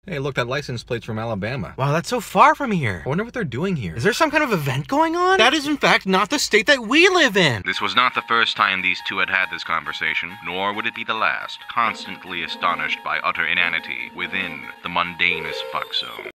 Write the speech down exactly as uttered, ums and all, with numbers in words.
Hey, look, that license plate's from Alabama. Wow, that's so far from here. I wonder what they're doing here. Is there some kind of event going on? That is, in fact, not the state that we live in. This was not the first time these two had had this conversation, nor would it be the last, constantly astonished by utter inanity within the mundanest fuck zone.